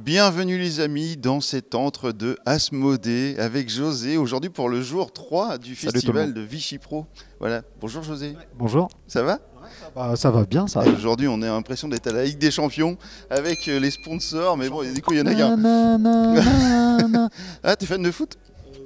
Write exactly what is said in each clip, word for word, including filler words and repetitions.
Bienvenue les amis dans cet antre de Asmodée avec José, aujourd'hui pour le jour trois du Salut festival de Vichy Pro. Voilà, bonjour José. Ouais, bonjour. Ça va? Bah, ça va bien, ça. Aujourd'hui on a l'impression d'être à la Ligue des Champions avec euh, les sponsors, mais bon, du coup il y en a qu'un. Na, na, na, na. Ah, t'es fan de foot?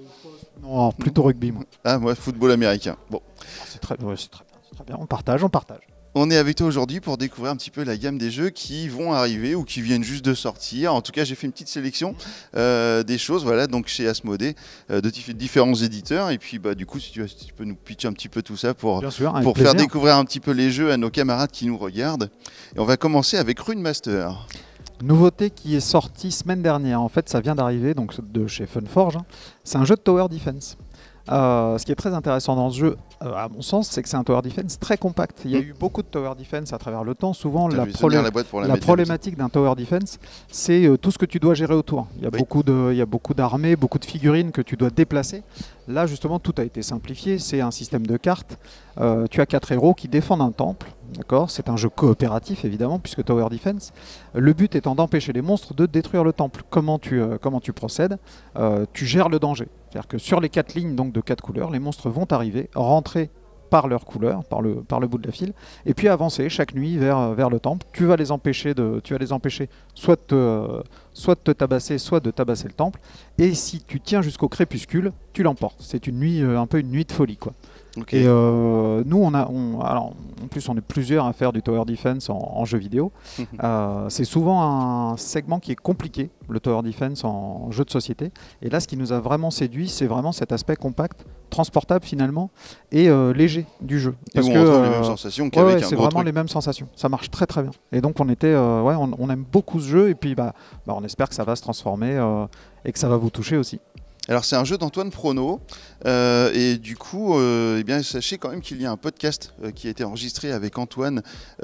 Non, plutôt rugby, moi. Ah, moi football américain. Bon, C'est très, ouais, c'est très bien, c'est très bien. On partage, on partage. on est avec toi aujourd'hui pour découvrir un petit peu la gamme des jeux qui vont arriver ou qui viennent juste de sortir. En tout cas, j'ai fait une petite sélection euh, des choses, voilà, donc chez Asmodée, euh, de dif- différents éditeurs. Et puis, bah, du coup, si tu, si tu peux nous pitcher un petit peu tout ça pour, Bien sûr, avec pour faire plaisir. découvrir un petit peu les jeux à nos camarades qui nous regardent. Et on va commencer avec Rune Master. Nouveauté qui est sortie semaine dernière. En fait, ça vient d'arriver, donc de chez Funforge. hein. C'est un jeu de Tower Defense. Euh, ce qui est très intéressant dans ce jeu, euh, à mon sens, c'est que c'est un Tower Defense très compact. Il y a Mm. eu beaucoup de Tower Defense à travers le temps. Souvent, T'as la, vu, ça problé- vient la boîte pour la la mettre problématique d'un Tower Defense, c'est euh, tout ce que tu dois gérer autour. Il y a Oui. beaucoup de, il y a beaucoup d'armées, beaucoup de figurines que tu dois déplacer. Là, justement, tout a été simplifié. C'est un système de cartes. Euh, tu as quatre héros qui défendent un temple. D'accord, c'est un jeu coopératif évidemment puisque Tower Defense. Le but étant d'empêcher les monstres de détruire le temple. Comment tu, euh, comment tu procèdes? Euh, Tu gères le danger. C'est-à-dire que sur les quatre lignes donc de quatre couleurs, les monstres vont arriver, rentrer par leur couleur, par le, par le bout de la file, et puis avancer chaque nuit vers, vers le temple. Tu vas les empêcher de, tu vas les empêcher soit de, te, euh, soit de te tabasser, soit de tabasser le temple. Et si tu tiens jusqu'au crépuscule, tu l'emportes. C'est une nuit, euh, un peu une nuit de folie, quoi. Ok. Et euh, nous, on a, on, alors, en plus, on est plusieurs à faire du Tower Defense en, en jeu vidéo. Euh, c'est souvent un segment qui est compliqué, le Tower Defense en, jeu de société. Et là, ce qui nous a vraiment séduit, c'est vraiment cet aspect compact, transportable finalement, et euh, léger du jeu. Et où on retrouve les mêmes sensations ouais, qu'avec ouais, un c'est gros vraiment truc. les mêmes sensations. Ça marche très très bien. Et donc, on était, euh, ouais, on, on aime beaucoup ce jeu. Et puis, bah, bah, on espère que ça va se transformer euh, et que ça va vous toucher aussi. Alors c'est un jeu d'Antoine Prono euh, et du coup, euh, eh bien, sachez quand même qu'il y a un podcast euh, qui a été enregistré avec Antoine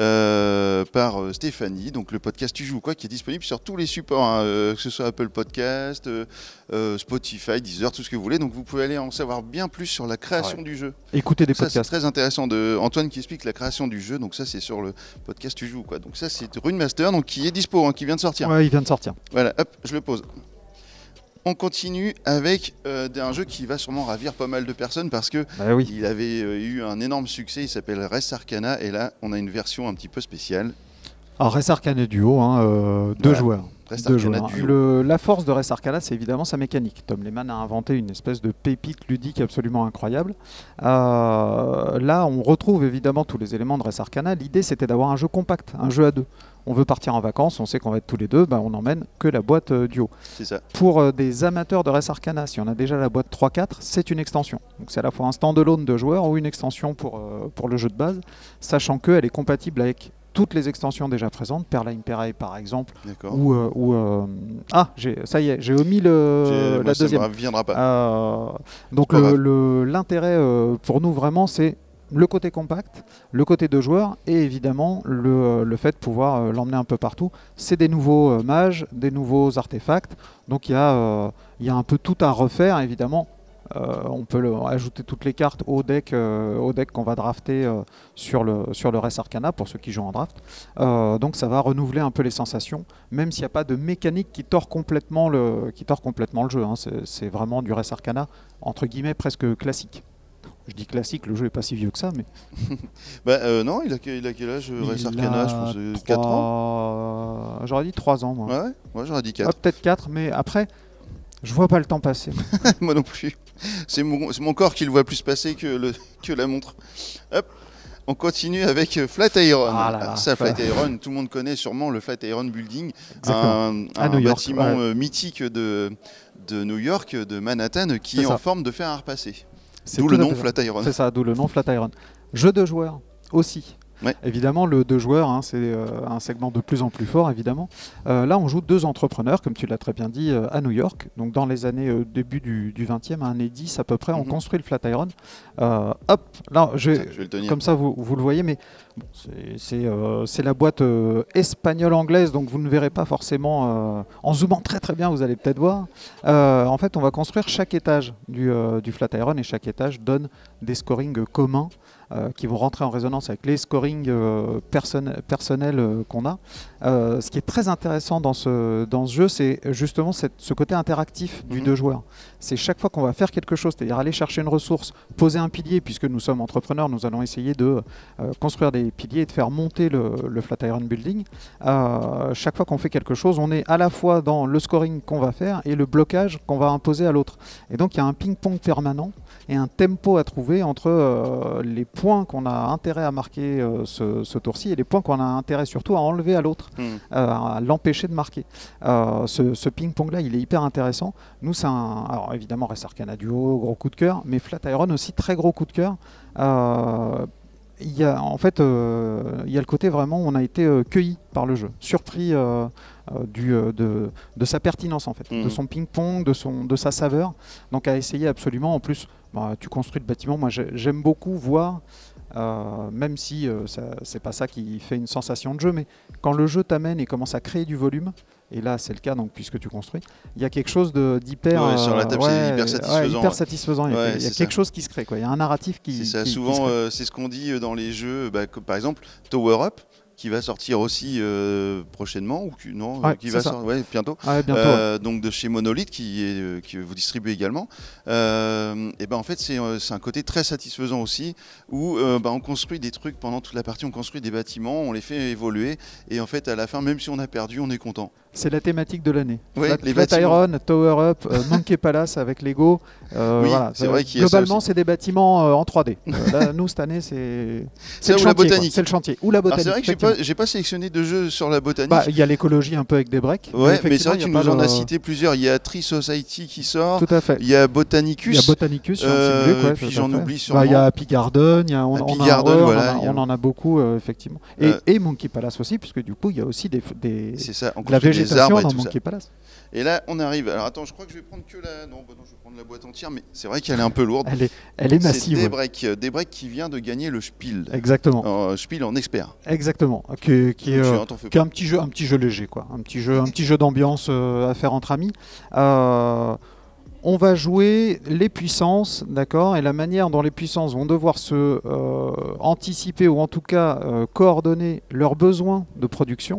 euh, par euh, Stéphanie, donc le podcast Tu joues quoi, qui est disponible sur tous les supports, hein, euh, que ce soit Apple Podcast, euh, euh, Spotify, Deezer, tout ce que vous voulez. Donc vous pouvez aller en savoir bien plus sur la création Ouais. du jeu. Écoutez des Ça c'est podcasts. très intéressant de Antoine qui explique la création du jeu. Donc ça c'est sur le podcast Tu joues quoi. Donc ça c'est Rune Master, donc qui est dispo, hein, qui vient de sortir. Ouais, il vient de sortir. Voilà, hop, je le pose. On continue avec euh, un jeu qui va sûrement ravir pas mal de personnes parce que Bah oui. il avait euh, eu un énorme succès. Il s'appelle Res Arcana et là on a une version un petit peu spéciale. Alors, Res Arcana Duo, hein, euh, deux Voilà. joueurs. Res Deux Arcana joueurs. Duo. Le- la force de Res Arcana, c'est évidemment sa mécanique. Tom Lehmann a inventé une espèce de pépite ludique absolument incroyable. Euh, là, on retrouve évidemment tous les éléments de Res Arcana. L'idée, c'était d'avoir un jeu compact, un jeu à deux. On veut partir en vacances, on sait qu'on va être tous les deux, bah, on n'emmène que la boîte euh, duo. C'est ça. Pour euh, des amateurs de Res Arcana, si on a déjà la boîte trois quatre, c'est une extension. Donc c'est à la fois un stand-alone de joueurs ou une extension pour, euh, pour le jeu de base, sachant qu'elle est compatible avec toutes les extensions déjà présentes, Perla Imperae par exemple, D'accord. ou, euh, ou, euh, ah, j'ai- ça y est, j'ai omis le, J'ai- moi, la ça deuxième. me reviendra pas. Euh, donc pas le- grave. le- l'intérêt euh, pour nous vraiment, c'est le côté compact, le côté de joueur et évidemment le, euh, le fait de pouvoir euh, l'emmener un peu partout. C'est des nouveaux euh, mages, des nouveaux artefacts, donc il y, a, euh, il y a un peu tout à refaire évidemment. Euh, on peut le- ajouter toutes les cartes au deck, euh, au deck qu'on va drafter euh, sur, le, sur le Res Arcana pour ceux qui jouent en draft. Euh, donc ça va renouveler un peu les sensations, même s'il n'y a pas de mécanique qui tord complètement le, qui tord complètement le jeu. hein. C'est c'est vraiment du Res Arcana entre guillemets presque classique. Je dis classique, le jeu est pas si vieux que ça, mais Bah euh, non, il a, que- il a quel âge Res il Arcana? a Je pense euh, quatre ans. trois- J'aurais dit trois ans, moi. Ouais, ouais, moi j'aurais dit Ah, quatre. peut-être quatre, mais après, je vois pas le temps passer. Moi non plus. C'est mon, c'est mon corps qui le voit plus passer que, le, que la montre. Hop. On continue avec euh, Flatiron. Ah là là, ça, Fla- Flatiron, tout le monde connaît sûrement le Flatiron Building, Exactement. un, À un New York, bâtiment ouais. euh, mythique de, de New York, de Manhattan, qui C'est est en ça. forme de fer à repasser. C'est D'où tout le à nom fait ça. Flatiron. C'est ça, d'où le nom Flatiron. Jeu de joueurs aussi. Ouais. Évidemment, le deux joueurs, hein, c'est euh, un segment de plus en plus fort, évidemment. Euh, là, on joue deux entrepreneurs, comme tu l'as très bien dit, euh, à New York. Donc, dans les années euh, début du, du vingtième, à année dix à peu près, on Mhm. construit le Flatiron. Euh, hop, là, je, Tiens, je vais le tenir. comme ça, vous, vous le voyez, mais bon, c'est c'est, euh, c'est la boîte euh, espagnole-anglaise, donc vous ne verrez pas forcément. euh, en zoomant très très bien, vous allez peut-être voir. Euh, en fait, on va construire chaque étage du, euh, du Flatiron et chaque étage donne des scorings communs euh, qui vont rentrer en résonance avec les scorings euh, person personnels euh, qu'on a. Euh, ce qui est très intéressant dans ce, dans ce jeu, c'est justement cette, ce côté interactif du mmh. deux joueurs. C'est chaque fois qu'on va faire quelque chose, c'est-à-dire aller chercher une ressource, poser un pilier, puisque nous sommes entrepreneurs, nous allons essayer de euh, construire des piliers et de faire monter le, le Flatiron Building. Euh, chaque fois qu'on fait quelque chose, on est à la fois dans le scoring qu'on va faire et le blocage qu'on va imposer à l'autre. Et donc il y a un ping-pong permanent et un tempo à trouver entre euh, les points qu'on a intérêt à marquer euh, ce, ce tour-ci et les points qu'on a intérêt surtout à enlever à l'autre, mmh. euh, à l'empêcher de marquer. Euh, ce, ce ping-pong-là, il est hyper intéressant. Nous, c'est un... Alors évidemment, Res Arcana Duo, gros coup de cœur, mais Flatiron aussi, très gros coup de cœur. Euh, il y a, en fait, euh, il y a le côté vraiment où on a été euh, cueilli par le jeu, surpris euh, euh, du, euh, de, de sa pertinence en fait, mmh. de son ping-pong, de, son, de sa saveur. Donc à essayer absolument. En plus, bah, tu construis le bâtiment. Moi, j'aime beaucoup voir, euh, même si euh, c'est pas ça qui fait une sensation de jeu, mais quand le jeu t'amène et commence à créer du volume. Et là, c'est le cas, donc, puisque tu construis. Il y a quelque chose d'hyper ouais, sur la table, euh, c'est hyper satisfaisant. Ouais, hyper satisfaisant. Ouais. Il y a, ouais, il y a quelque ça. chose qui se crée. Quoi. Il y a un narratif qui. C'est ça. Qui, souvent, qui euh, c'est ce qu'on dit dans les jeux. Bah, comme, par exemple, Tower Up, qui va sortir aussi euh, prochainement ou qui, non, ouais, qui va sortir ouais, bientôt. Ouais, bientôt euh, ouais. Donc de chez Monolith, qui est euh, qui vous distribue également. Euh, et ben en fait, c'est euh, un côté très satisfaisant aussi, où euh, bah, on construit des trucs pendant toute la partie, on construit des bâtiments, on les fait évoluer, et en fait, à la fin, même si on a perdu, on est content. C'est la thématique de l'année. Oui, Flatiron, Tower Up, euh, Monkey Palace avec Lego. Euh, oui, voilà. c'est vrai qu'il y a Globalement, c'est des bâtiments euh, en trois D. Euh, là, nous, cette année, c'est le, la botanique. C'est le chantier. Ou la botanique. C'est vrai que j'ai pas, j'ai pas sélectionné de jeux sur la botanique. Bah, il y a l'écologie un peu avec des breaks. Ouais, mais, mais c'est vrai que tu nous en as cité plusieurs. Il y a Tree Society qui sort. Tout à fait. Il y a Botanicus. Il y a Botanicus. Euh, ouais, puis j'en oublie sûrement. Bah, il y a Happy Garden. Il y a, on, Happy on, a, Garden, ouais, voilà, on, a, on en a beaucoup, euh, effectivement. Et, euh, et Monkey Palace aussi, puisque du coup, il y a aussi des, des, ça, de la végétation dans Monkey Palace. Et là, on arrive. Alors attends, je crois que je vais prendre que la. Non, bah non, je vais prendre la boîte entière, mais c'est vrai qu'elle est un peu lourde. Elle est, elle est massive. C'est Daybreak, Daybreak qui vient de gagner le Spiel. Exactement. Euh, Spiel en expert. Exactement. Qui, qui, est, euh, qui est un petit jeu, un petit jeu léger, quoi. Un petit jeu, un petit jeu d'ambiance euh, à faire entre amis. Euh, on va jouer les puissances, d'accord, et la manière dont les puissances vont devoir se euh, anticiper ou en tout cas euh, coordonner leurs besoins de production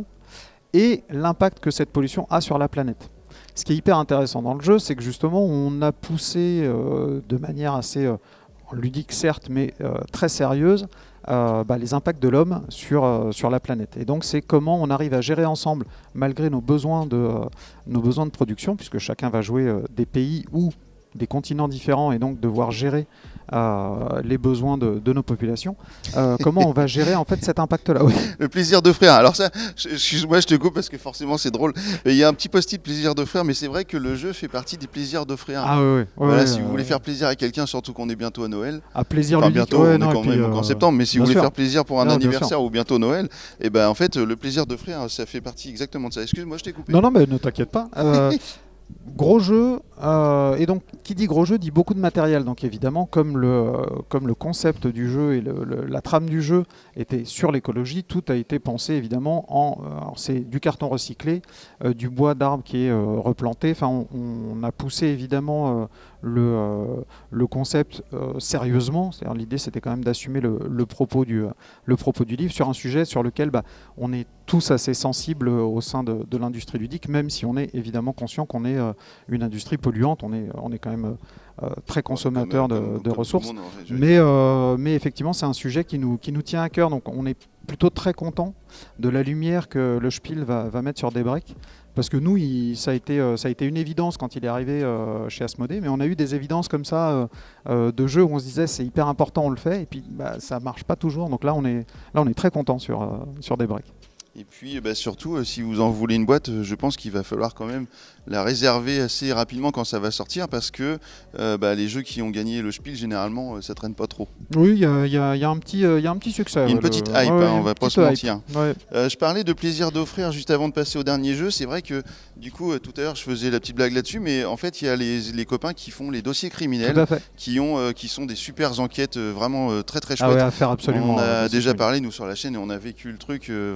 et l'impact que cette pollution a sur la planète. Ce qui est hyper intéressant dans le jeu, c'est que justement on a poussé euh, de manière assez euh, ludique certes, mais euh, très sérieuse, euh, bah, les impacts de l'homme sur, euh, sur la planète. Et donc c'est comment on arrive à gérer ensemble, malgré nos besoins de, euh, nos besoins de production, puisque chacun va jouer euh, des pays ou des continents différents et donc devoir gérer euh, les besoins de, de nos populations. Euh, comment on va gérer en fait cet impact-là? Oui. Le plaisir de frère. Alors ça, excuse-moi, je te coupe parce que forcément c'est drôle. Il y a un petit post-it plaisir de frère, mais c'est vrai que le jeu fait partie des plaisirs de frère. Ah oui, oui. Voilà, ouais, si euh, vous voulez faire plaisir à quelqu'un, surtout qu'on est bientôt à Noël. À plaisir enfin, ludique. bientôt, Ouais, on non, est quand puis, même euh, en septembre, mais si vous voulez sûr. faire plaisir pour un non, anniversaire ou bientôt Noël, et ben en fait le plaisir de frère, ça fait partie exactement de ça. Excuse-moi, je t'ai coupé. Non, non, mais ne t'inquiète pas. Euh, Gros jeu, euh, et donc qui dit gros jeu dit beaucoup de matériel. Donc évidemment, comme le, euh, comme le concept du jeu et le, le, la trame du jeu était sur l'écologie, tout a été pensé évidemment en. Euh, c'est du carton recyclé, euh, du bois d'arbre qui est euh, replanté. Enfin, on, on a poussé évidemment euh, le, euh, le concept euh, sérieusement. C'est-à-dire l'idée, c'était quand même d'assumer le, le propos du, le propos du livre sur un sujet sur lequel bah, on est tous assez sensibles au sein de, de l'industrie ludique, même si on est évidemment conscient qu'on est euh, une industrie polluante, on est, on est quand même euh, très consommateur comme, de, comme, de comme ressources. Monde, en fait, mais, euh, mais effectivement, c'est un sujet qui nous, qui nous tient à cœur, donc on est plutôt très content de la lumière que le Spiel va, va mettre sur Daybreak. Parce que nous, il, ça, a été, euh, ça a été une évidence quand il est arrivé euh, chez Asmodée, mais on a eu des évidences comme ça euh, euh, de jeux où on se disait c'est hyper important, on le fait, et puis bah, ça marche pas toujours. Donc là, on est, là, on est très content sur, euh, sur Daybreak. Et puis bah, surtout, euh, si vous en voulez une boîte, euh, je pense qu'il va falloir quand même la réserver assez rapidement quand ça va sortir, parce que euh, bah, les jeux qui ont gagné le Spiel, généralement, euh, ça traîne pas trop. Oui, il y, y, y a un petit, euh, y a un petit succès. Il y a une ouais, petite le... hype, ouais, hein, on va pas se mentir. Ouais. Euh, je parlais de plaisir d'offrir juste avant de passer au dernier jeu. C'est vrai que du coup, euh, tout à l'heure, je faisais la petite blague là-dessus, mais en fait, il y a les, les copains qui font les dossiers criminels, qui, ont, euh, qui sont des super enquêtes euh, vraiment euh, très très chouettes. Ah ouais, à faire absolument. On a euh, déjà parlé, nous, sur la chaîne, et on a vécu le truc, euh, vraiment, on en a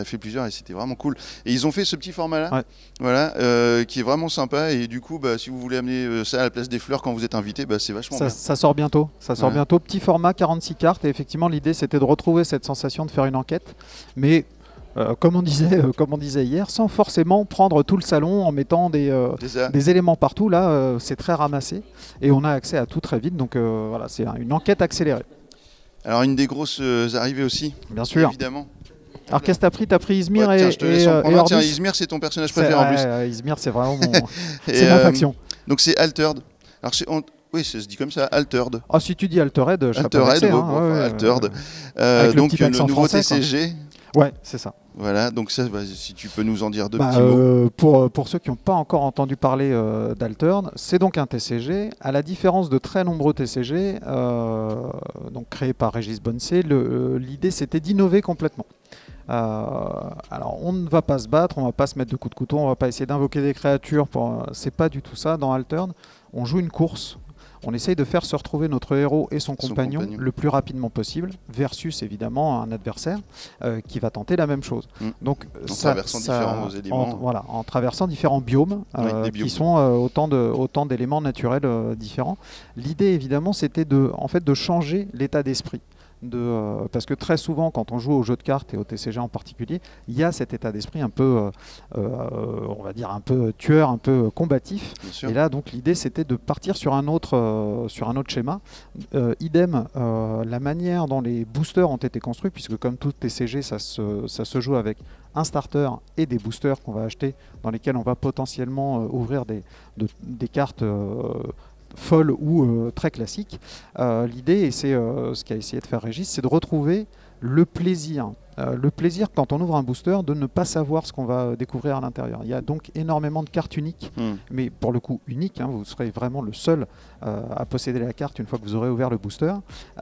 a fait plusieurs et c'était vraiment cool. Et ils ont fait ce petit format-là, Ouais. voilà, euh, qui est vraiment sympa. Et du coup, bah, si vous voulez amener euh, ça à la place des fleurs quand vous êtes invité, bah, c'est vachement Ça, bien. ça sort bientôt. Ça sort Ouais. bientôt. Petit format, quarante-six cartes. Et effectivement, l'idée, c'était de retrouver cette sensation de faire une enquête. Mais euh, comme, on disait, euh, comme on disait hier, sans forcément prendre tout le salon en mettant des, euh, C'est ça. des éléments partout. Là, euh, c'est très ramassé. Et on a accès à tout très vite. Donc euh, voilà, c'est un- une enquête accélérée. Alors, une des grosses euh, arrivées aussi, Bien sûr. évidemment. Alors qu'est-ce que t'as pris? T'as pris Izmir Ouais, et, tiens, je te laisse et, en euh, prendre et un. Tiens, Orbis. Izmir, c'est ton personnage C'est- préféré en ouais, plus. ouais, Izmir, c'est vraiment mon... Et, c'est ma euh, faction. Donc, c'est Altered. Alors, c'est- on- oui, ça se dit comme ça, Altered. Ah, si tu dis Altered, je sais pas Altered, vexé, ouais, hein, bon, ouais, enfin, ouais, Altered. ouais. Euh, Avec le donc, petit le accent nouveau français, T C G. Ouais, c'est ça. Voilà, donc ça, bah, si tu peux nous en dire deux Bah, petits mots. euh, pour, pour ceux qui n'ont pas encore entendu parler euh, d'Altern, c'est donc un T C G. À la différence de très nombreux T C G, euh, donc créés par Régis Bonnecé, le- euh, l'idée c'était d'innover complètement. Euh, alors on ne va pas se battre, on ne va pas se mettre de coups de couteau, on ne va pas essayer d'invoquer des créatures. Pour, euh, c'est pas du tout ça. Dans Altern, on joue une course. On essaye de faire se retrouver notre héros et son, Son compagnon, compagnon. le plus rapidement possible, versus évidemment un adversaire euh, qui va tenter la même chose. Mm. Donc, En ça- traversant ça- différents éléments. En, voilà, en traversant différents biomes, Oui, euh, des biomes. qui sont euh, autant de autant d'éléments naturels euh, différents. L'idée évidemment, c'était de en fait de changer l'état d'esprit. De, euh, parce que très souvent, quand on joue aux jeux de cartes et au T C G en particulier, il y a cet état d'esprit un peu, euh, euh, on va dire un peu tueur, un peu combatif. Bien sûr. Et là, donc, l'idée, c'était de partir sur un autre, euh, sur un autre schéma. Euh, idem, euh, la manière dont les boosters ont été construits, puisque comme tout T C G, ça se, ça se joue avec un starter et des boosters qu'on va acheter, dans lesquels on va potentiellement euh, ouvrir des, de- des cartes euh, folles ou euh, très classiques. Euh, L'idée, et c'est euh, ce qu'a essayé de faire Régis, c'est de retrouver le plaisir. Euh, le plaisir quand on ouvre un booster de ne pas savoir ce qu'on va découvrir à l'intérieur. Il y a donc énormément de cartes uniques, Hmm. mais pour le coup uniques, hein, vous serez vraiment le seul euh, à posséder la carte une fois que vous aurez ouvert le booster,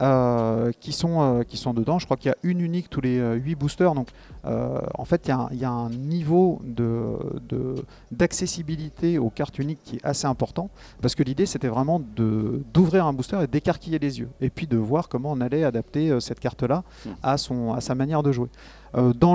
euh, qui, sont, euh, qui sont dedans. Je crois qu'il y a une unique tous les euh, huit boosters, donc euh, en fait il y, a un- il y a un niveau de, de- d'accessibilité aux cartes uniques qui est assez important, parce que l'idée c'était vraiment de- d'ouvrir un booster et d'écarquiller les yeux, et puis de voir comment on allait adapter euh, cette carte-là Hmm. à, son, à sa manière de jouer. Euh, dans,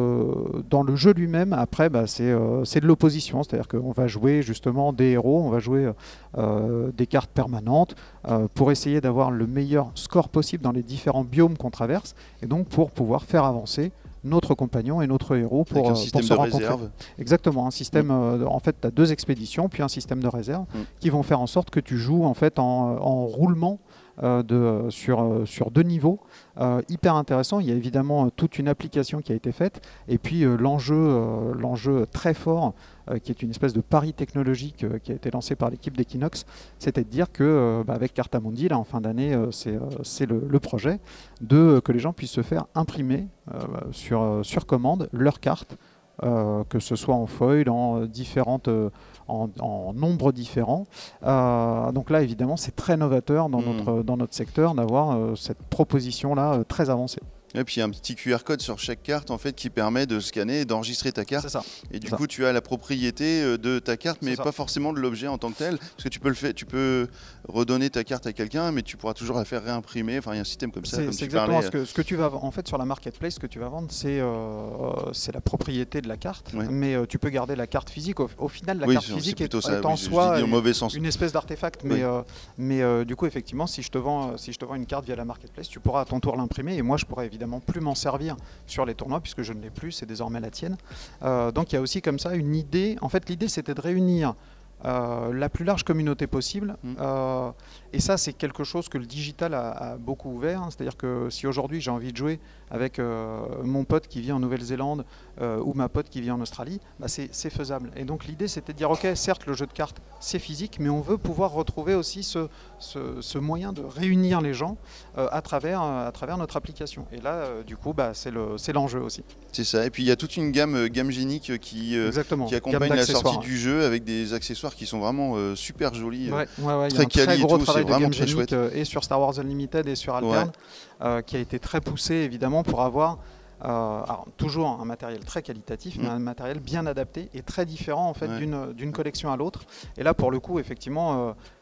le, dans le jeu lui-même, après, bah, c'est euh, c'est de l'opposition, c'est-à-dire qu'on va jouer justement des héros, on va jouer euh, des cartes permanentes euh, pour essayer d'avoir le meilleur score possible dans les différents biomes qu'on traverse, et donc pour pouvoir faire avancer notre compagnon et notre héros pour, Avec un euh, système pour se de rencontrer. réserve. Exactement, un système, euh, en fait, tu as deux expéditions, puis un système de réserve Mm. qui vont faire en sorte que tu joues en, fait, en, en roulement euh, de, sur, euh, sur deux niveaux. Euh, hyper intéressant, il y a évidemment euh, toute une application qui a été faite, et puis euh, l'enjeu euh, l'enjeu très fort, euh, qui est une espèce de pari technologique euh, qui a été lancé par l'équipe d'Equinox, c'était de dire que euh, bah, avec Cartamundi, là, en fin d'année, euh, c'est euh, c'est le, le projet, de, euh, que les gens puissent se faire imprimer euh, sur, euh, sur commande leurs cartes, euh, que ce soit en foil, en euh, différentes, euh, en, en nombre différents. Euh, donc là, évidemment, c'est très novateur dans, Mm. notre, dans notre secteur d'avoir euh, cette proposition-là euh, très avancée. Et puis il y a un petit Q R code sur chaque carte en fait qui permet de scanner et d'enregistrer ta carte. C'est ça. Et du ça. coup, tu as la propriété euh, de ta carte, mais C'est ça. pas forcément de l'objet en tant que tel. Parce que tu peux le faire, tu peux redonner ta carte à quelqu'un, mais tu pourras toujours la faire réimprimer. Enfin, il y a un système comme ça. C'est Comme c'est tu exactement parlais. ce que, ce que tu vas en fait sur la marketplace, ce que tu vas vendre, c'est euh, c'est la propriété de la carte, Ouais. mais euh, tu peux garder la carte phique. Au, au final, la Oui, carte c'est- physique c'est est, plutôt ça. est en Oui, je- je soi l'ai dit au mauvais sens. une espèce d'artefact, mais, Oui. euh, mais euh, du coup, effectivement, si je te vends, si je te vends une carte via la marketplace, tu pourras à ton tour l'imprimer, et moi, je pourrais évidemment plus m'en servir sur les tournois puisque je ne l'ai plus, c'est désormais la tienne. Euh, donc il y a aussi comme ça une idée. En fait, l'idée c'était de réunir euh, la plus large communauté possible. Mm. Euh, et ça, c'est quelque chose que le digital a, a beaucoup ouvert. C'est-à-dire que si aujourd'hui j'ai envie de jouer avec euh, mon pote qui vit en Nouvelle-Zélande euh, ou ma pote qui vit en Australie, bah c'est c'est faisable. Et donc l'idée c'était de dire, ok, certes le jeu de cartes c'est physique, mais on veut pouvoir retrouver aussi ce, ce, ce moyen de réunir les gens euh, à, travers, euh, à travers notre application. Et là, euh, du coup, bah, c'est le- c'est l'enjeu aussi. C'est ça. Et puis il y a toute une gamme, euh, gamme génique qui, euh, Exactement. qui Gamme accompagne la d'accessoires. sortie du jeu avec des accessoires qui sont vraiment euh, super jolis. euh. Ouais, ouais, ouais, il y très a un très quali et gros tout, travail c'est de vraiment Game très Genic, chouette. euh, et sur Star Wars Unlimited et sur Altern, euh, qui a été très poussé évidemment pour avoir euh, alors, toujours un matériel très qualitatif, Mm. mais un matériel bien adapté et très différent en fait Ouais. d'une d'une collection à l'autre. Et là pour le coup effectivement euh,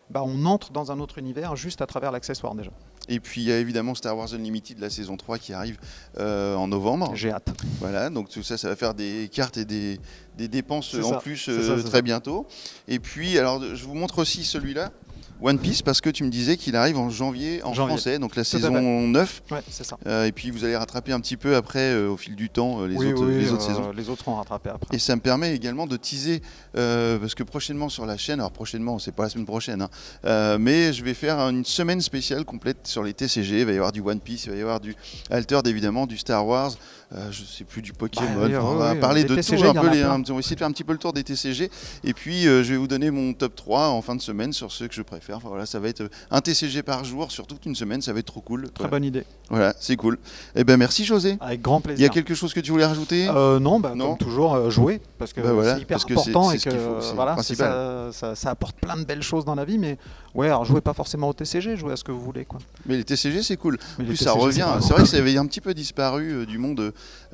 bah, on entre dans un autre univers juste à travers l'accessoire déjà. Et puis il y a évidemment Star Wars Unlimited, la saison trois qui arrive euh, en novembre. J'ai hâte. Voilà, donc tout ça, ça va faire des cartes et des, des dépenses C'est en ça. plus C'est euh, ça, c'est très ça. bientôt. Et puis, alors je vous montre aussi celui-là, One Piece, parce que tu me disais qu'il arrive en janvier en Janvier. français, donc la Tout à saison fait. neuf. Ouais, c'est ça. Euh, et puis vous allez rattraper un petit peu après, euh, au fil du temps, euh, les, oui, autres, oui, les autres euh, saisons. Les autres seront rattrapés après. Et ça me permet également de teaser, euh, parce que prochainement sur la chaîne, alors prochainement, c'est pas la semaine prochaine, hein, euh, mais je vais faire une semaine spéciale complète sur les T C G. Il va y avoir du One Piece, il va y avoir du Altered évidemment, du Star Wars, euh, je sais plus, du Pokémon. Bah, oui, Enfin, on oui, va oui, parler les de T C G, tout, un il y en peu a les, plein. un- on va essayer de faire un petit peu le tour des T C G. Et puis euh, je vais vous donner mon top trois en fin de semaine sur ceux que je préfère. Enfin, voilà, ça va être un T C G par jour sur toute une semaine, ça va être trop cool. Très Voilà, bonne idée. voilà, c'est cool. Et ben merci José. Avec grand Il plaisir. y a quelque chose que tu voulais rajouter? Euh, non, bah, Non. comme toujours, euh, jouer, parce que Bah voilà, c'est hyper parce que c'est- important c'est et ce que qu'il faut, c'est le voilà, c'est principal. ça, ça, ça apporte plein de belles choses dans la vie, mais ouais, alors jouez pas forcément au T C G, jouez à ce que vous voulez, quoi. Mais les T C G c'est cool. Mais En les plus ça T C G, revient. vraiment C'est vrai que cool. ça avait un petit peu disparu euh, du monde,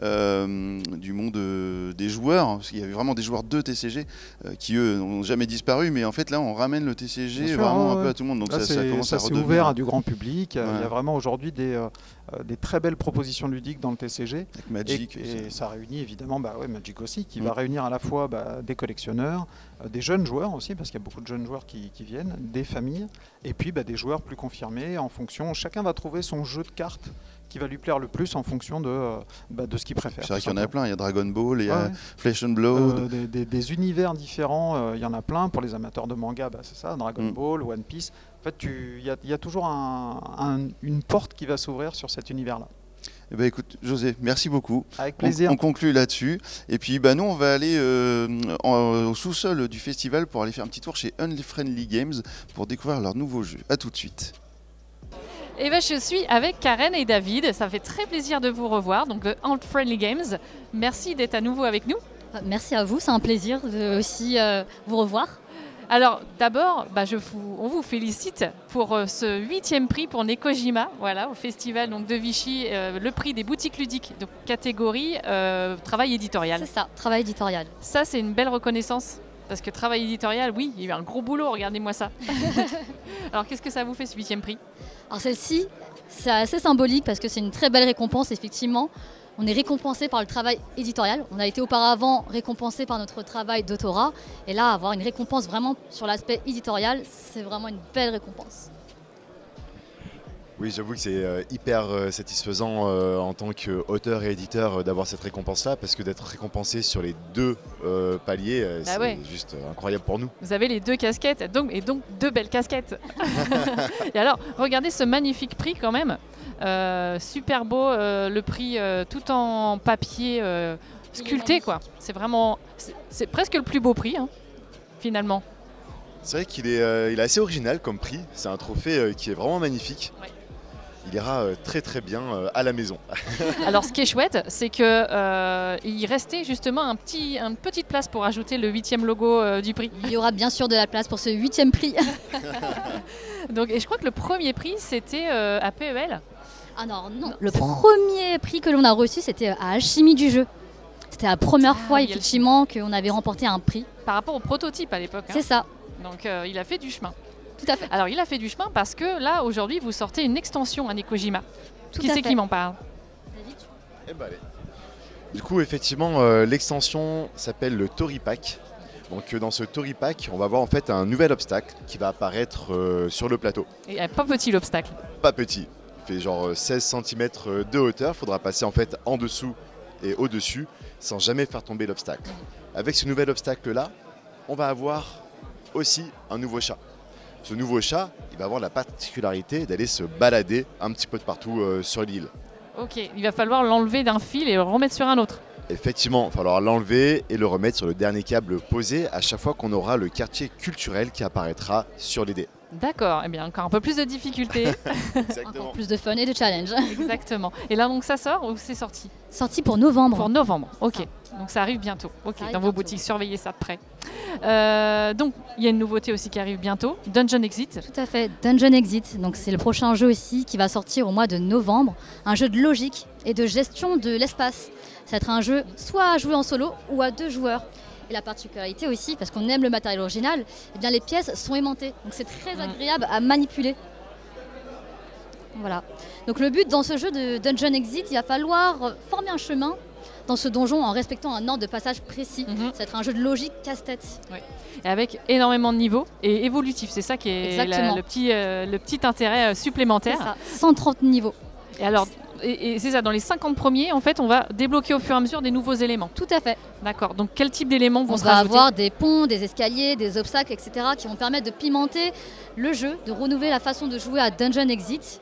euh, du monde euh, des joueurs, hein, parce qu'il y avait vraiment des joueurs de T C G euh, qui eux n'ont jamais disparu. Mais en fait là on ramène le T C G Bien sûr, vraiment ouais, un peu ouais. à tout le monde. Donc Là, ça, ça c'est- commence ça à s'est redevenir. ouvert à du grand public. Euh, Ouais. Il y a vraiment aujourd'hui des, euh, euh, des très belles propositions ludiques dans le T C G. Avec Et, Magic. et ça réunit évidemment bah, ouais, Magic aussi, qui Mm. va réunir à la fois bah, des collectionneurs, euh, des jeunes joueurs aussi, parce qu'il y a beaucoup de jeunes joueurs qui, qui viennent, des familles, et puis bah, des joueurs plus confirmés en fonction. Chacun va trouver son jeu de cartes qui va lui plaire le plus en fonction de, euh, bah, de ce qu'il préfère. C'est vrai tout qu'il y en a simplement. plein. Il y a Dragon Ball, il y a Ouais, ouais. Flesh and Blood. Euh, des, des- des univers différents, euh, il y en a plein. Pour les amateurs de manga, bah, c'est ça, Dragon Mm. Ball, One Piece. En fait, tu- il y, a- il y a toujours un- un- une porte qui va s'ouvrir sur cet univers-là. Eh ben, écoute, José, merci beaucoup. Avec On, plaisir. on conclut là-dessus. Et puis bah, nous, on va aller euh, en- au sous-sol du festival pour aller faire un petit tour chez Unfriendly Games pour découvrir leurs nouveaux jeux. A tout de suite. Et ben, je suis avec Karen et David. Ça fait très plaisir de vous revoir. Donc, de Unfriendly Games. Merci d'être à nouveau avec nous. Merci à vous, c'est un plaisir de aussi euh, vous revoir. Alors, d'abord, bah, je vous- on vous félicite pour euh, ce huitième prix pour Nekojima, voilà, au festival donc, de Vichy, euh, le prix des boutiques ludiques, donc catégorie euh, travail éditorial. C'est ça, travail éditorial. Ça, c'est une belle reconnaissance. Parce que travail éditorial, oui, il y a eu un gros boulot, regardez-moi ça. Alors, qu'est-ce que ça vous fait, ce huitième prix? Alors celle-ci, c'est assez symbolique parce que c'est une très belle récompense, effectivement. On est récompensé par le travail éditorial. On a été auparavant récompensé par notre travail d'autorat. Et là, avoir une récompense vraiment sur l'aspect éditorial, c'est vraiment une belle récompense. Oui, j'avoue que c'est euh, hyper euh, satisfaisant euh, en tant qu'auteur et éditeur euh, d'avoir cette récompense-là, parce que d'être récompensé sur les deux euh, paliers, euh, Bah c'est ouais. juste euh, incroyable pour nous. Vous avez les deux casquettes, donc, et donc deux belles casquettes. Et alors, regardez ce magnifique prix quand même. Euh, super beau, euh, le prix euh, tout en papier euh, sculpté, quoi. C'est vraiment, c'est- c'est presque le plus beau prix, hein, finalement. C'est vrai qu'il est, euh, il est assez original comme prix, c'est un trophée euh, qui est vraiment magnifique. Ouais. Il ira euh, très très bien euh, à la maison. Alors, ce qui est chouette, c'est que euh, il restait justement un petit, une petite place pour ajouter le huitième logo euh, du prix. Il y aura bien sûr de la place pour ce huitième prix. Donc, et je crois que le premier prix, c'était euh, à P E L. Ah non, non. Le premier prix que l'on a reçu, c'était à Alchimie du jeu. C'était la première Ah fois, oui, effectivement, qu'on avait remporté un prix. Par rapport au prototype à l'époque. hein. C'est ça, Donc, euh, il a fait du chemin. tout à fait. Alors, il a fait du chemin parce que là, aujourd'hui, vous sortez une extension à Nekojima. Tout Qui à c'est fait. qui m'en parle? Eh ben, allez. Du coup, effectivement, euh, l'extension s'appelle le Tori Pack. Donc, euh, dans ce Tori Pack, on va voir en fait un nouvel obstacle qui va apparaître euh, sur le plateau. Et euh, pas petit l'obstacle. Pas petit, il fait genre euh, seize centimètres de hauteur. Il faudra passer en fait en dessous et au-dessus sans jamais faire tomber l'obstacle. Avec ce nouvel obstacle-là, on va avoir aussi un nouveau chat. Ce nouveau chat, il va avoir la particularité d'aller se balader un petit peu de partout euh, sur l'île. Ok, il va falloir l'enlever d'un fil et le remettre sur un autre. Effectivement, il va falloir l'enlever et le remettre sur le dernier câble posé à chaque fois qu'on aura le quartier culturel qui apparaîtra sur les dés. D'accord, eh bien encore un peu plus de difficultés. Encore plus de fun et de challenge. Exactement. Et là donc ça sort ou c'est sorti? Sorti pour novembre. Pour novembre, ok. Ça. Donc ça arrive bientôt. Ok, Ça arrive dans vos bientôt. boutiques, surveillez ça de près. Euh, donc il y a une nouveauté aussi qui arrive bientôt, Dungeon Exit. Tout à fait, Dungeon Exit. Donc c'est le prochain jeu aussi qui va sortir au mois de novembre. Un jeu de logique et de gestion de l'espace. Ça va être un jeu soit à jouer en solo ou à deux joueurs. Et la particularité aussi, parce qu'on aime le matériel original, eh bien les pièces sont aimantées. Donc c'est très Mm. agréable à manipuler. Voilà. Donc le but dans ce jeu de Dungeon Exit, il va falloir former un chemin dans ce donjon en respectant un ordre de passage précis. Mhm. Ça va être un jeu de logique casse-tête. Et avec énormément de niveaux et évolutif. C'est ça qui est la- Exactement. le, petit, euh, le petit intérêt euh, C'est supplémentaire. ça, cent trente niveaux. Et alors, et, et c'est ça, dans les cinquante premiers, en fait, on va débloquer au fur et à mesure des nouveaux éléments. Tout à fait. D'accord. Donc, quel type d'éléments vont On se va rajouter? avoir des ponts, des escaliers, des obstacles, et cetera qui vont permettre de pimenter le jeu, de renouveler la façon de jouer à Dungeon Exit.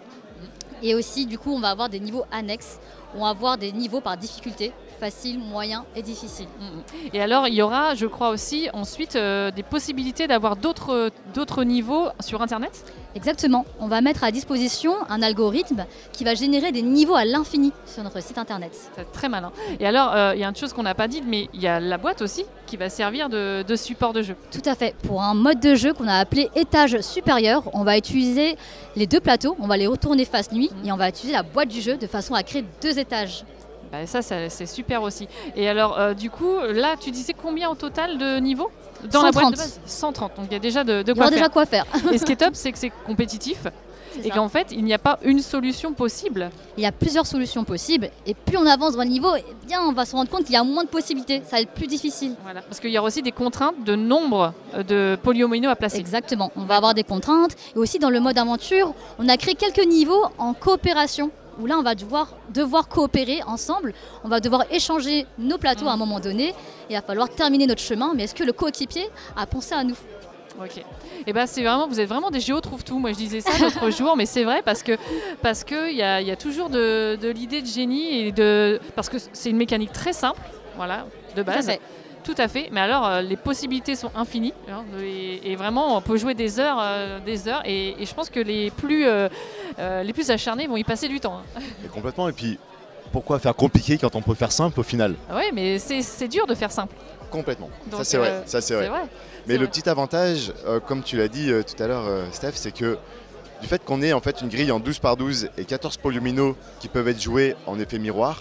Et aussi, du coup, on va avoir des niveaux annexes. On va avoir des niveaux par difficulté, facile, moyen et difficile. Et alors, il y aura, je crois aussi, ensuite, euh, des possibilités d'avoir d'autres d'autres niveaux sur Internet. Exactement. On va mettre à disposition un algorithme qui va générer des niveaux à l'infini sur notre site internet. C'est très malin. Et alors, euh, il y a une chose qu'on n'a pas dite, mais il y a la boîte aussi qui va servir de, de support de jeu. Tout à fait. Pour un mode de jeu qu'on a appelé étage supérieur, on va utiliser les deux plateaux, on va les retourner face nuit Mhm. et on va utiliser la boîte du jeu de façon à créer deux étages. Bah, ça, ça, c'est super aussi. Et alors, euh, du coup, là, tu disais combien au total de niveaux dans la boîte de base? cent trente. Donc, il y a déjà de, de Il y quoi aura faire. déjà quoi faire. Et ce qui est top, c'est que c'est compétitif C'est et ça. qu'en fait, il n'y a pas une solution possible. Il y a plusieurs solutions possibles et plus on avance dans le niveau, eh bien, on va se rendre compte qu'il y a moins de possibilités. Ça va être plus difficile. Voilà. Parce qu'il y aura aussi des contraintes de nombre euh, de polyomino à placer. Exactement. On va avoir des contraintes. Et aussi dans le mode aventure, on a créé quelques niveaux en coopération. Où là, on va devoir, devoir coopérer ensemble. On va devoir échanger nos plateaux Mm. à un moment donné. Et il va falloir terminer notre chemin. Mais est-ce que le coéquipier a pensé à nous? Ok. Et ben c'est vraiment, vous êtes vraiment des géos trouve tout. Moi je disais ça l'autre jour, mais c'est vrai parce que parce que il y a, il y a toujours de, de l'idée de génie et de parce que c'est une mécanique très simple, voilà, de Tout à base. fait. Tout à fait. Mais alors euh, les possibilités sont infinies hein, et, et vraiment on peut jouer des heures, euh, des heures. Et, et je pense que les plus euh, euh, les plus acharnés vont y passer du temps. Hein. Et complètement. Et puis, pourquoi faire compliqué quand on peut faire simple au final? Ouais, mais c'est c'est dur de faire simple. Complètement. Donc, ça c'est euh, vrai. Ça c'est vrai. Mais C'est le vrai. petit avantage, euh, comme tu l'as dit euh, tout à l'heure, euh, Steph, c'est que du fait qu'on ait en fait une grille en douze par douze et quatorze polyomino qui peuvent être joués en effet miroir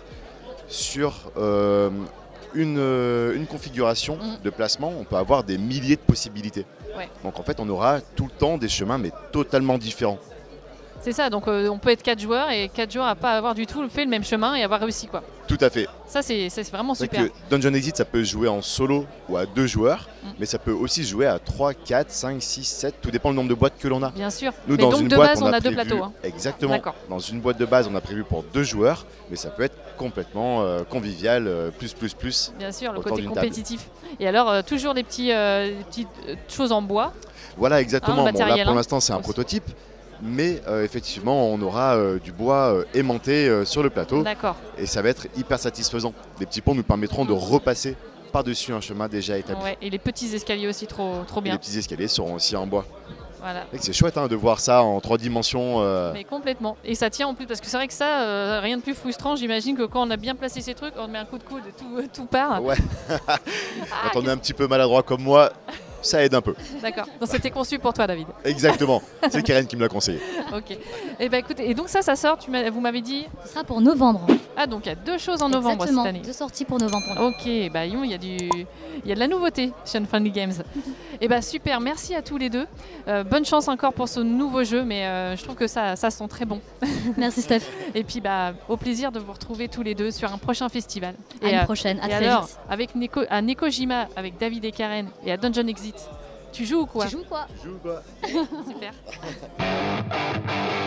sur euh, une, euh, une configuration Mm. de placement, on peut avoir des milliers de possibilités. Ouais. Donc en fait, on aura tout le temps des chemins mais totalement différents. C'est ça. Donc euh, on peut être quatre joueurs et quatre joueurs à pas avoir du tout fait le même chemin et avoir réussi quoi. Tout à fait. Ça c'est c'est vraiment C'est super. que Dungeon Exit, ça peut se jouer en solo ou à deux joueurs, Mm. mais ça peut aussi se jouer à trois, quatre, cinq, six, sept, tout dépend du nombre de boîtes que l'on a. Bien sûr. Nous, Mais dans donc une de boîte, base, on a, deux prévu- plateaux. hein. Exactement. D'accord. Dans une boîte de base, on a prévu pour deux joueurs, mais ça peut être complètement euh, convivial, euh, plus, plus, plus. Bien sûr, le Autour côté d'une table. compétitif. Et alors, euh, toujours des, petits, euh, des petites euh, choses en bois. Voilà, exactement. Ah, le Bon, là, matériel, pour hein, l'instant, c'est un aussi. prototype, mais euh, effectivement, on aura euh, du bois euh, aimanté euh, sur le plateau, D'accord. et ça va être hyper satisfaisant. Les petits ponts nous permettront de repasser par-dessus un chemin déjà établi. Ouais, et les petits escaliers aussi, trop, trop Et les bien. petits escaliers seront aussi en bois. Voilà. Et que C'est chouette hein, de voir ça en trois dimensions. euh, Mais complètement. Et ça tient en plus, parce que c'est vrai que ça, euh, rien de plus frustrant. J'imagine que quand on a bien placé ces trucs, on met un coup de coude et tout, tout part. Ouais. Ah, Quand on est un petit peu maladroit comme moi, ça aide un peu. D'accord. Donc c'était conçu pour toi, David. Exactement. C'est Karen qui me l'a conseillé. Ok. Et ben écoutez, et donc ça, ça sort. Tu m'as- vous m'avez dit. Ce sera pour novembre. Ah donc il y a deux choses en novembre Exactement. cette année. Deux sorties pour novembre. pour nous. Ok, bah Yon, il y a du, il y a de la nouveauté chez Unfriendly Games. Et bah super, merci à tous les deux. Euh, bonne chance encore pour ce nouveau jeu, mais euh, je trouve que ça, ça sent très bon. Merci Steph. Et puis bah au plaisir de vous retrouver tous les deux sur un prochain festival. À et une euh, prochaine. À et très alors, vite. avec Neko, à Nekojima, avec David et Karen et à Dungeon Exit, tu joues ou quoi? Tu joues quoi? Joue quoi Super.